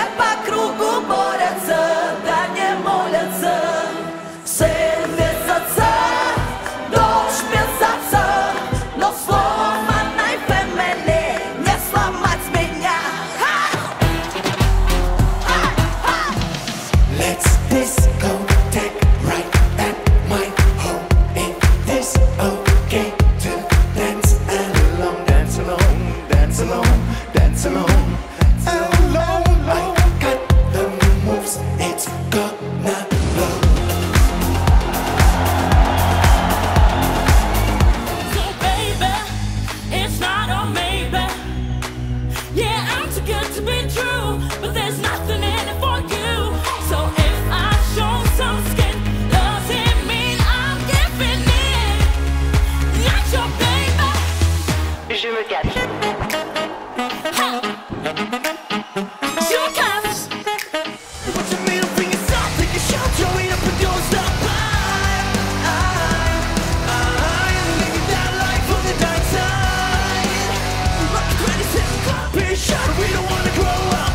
по кругу борются, да не молятся. Сын без отца, дочь без отца, но сломанной фэмили не сломать меня. Let's discotheque right at my home. Is this okay to dance alone? Dance alone, dance alone, dance alone, alone. I got the moves, it's gonna blow. So baby, it's not a maybe. Yeah, I'm too good to be true, but there's nothing in it for you. So if I show some skin, does it mean I'm giving in? Not your baby. Je me cache. You cash. Put your middle fingers up, take a shot, throw it up and don't stop. I'm living that life on the dark side. Like a 27 copy shot, we don't wanna grow up.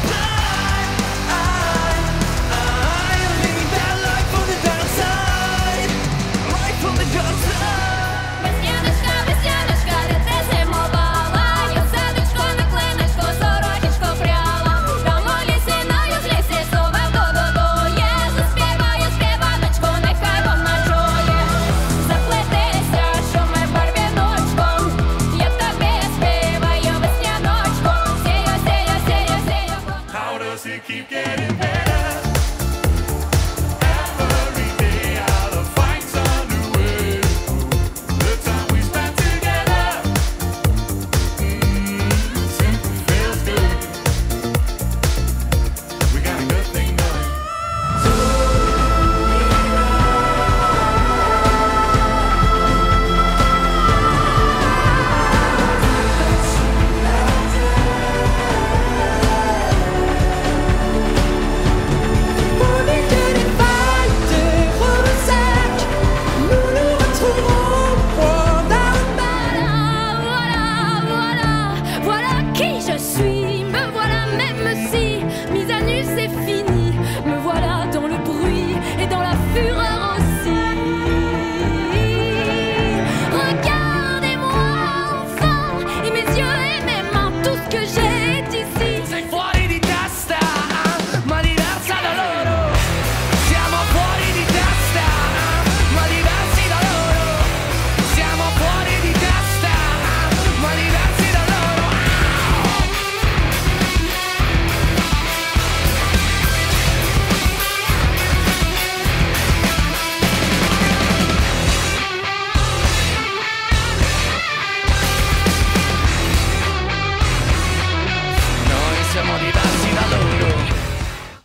I'm living that life on the dark side. Life on the dark side. Весняночка, весняночка, де зимувала, юсеночко на клиночку, сорочечку пряла. Там у лісі, на юзлісі, сував ду-ду-ду. Я заспіваю співаночку, нехай вона чує. Заплетися, шуми барвіночком, я тобі співаю весняночку. Сію, сію, сію, сію. How does it keep getting better?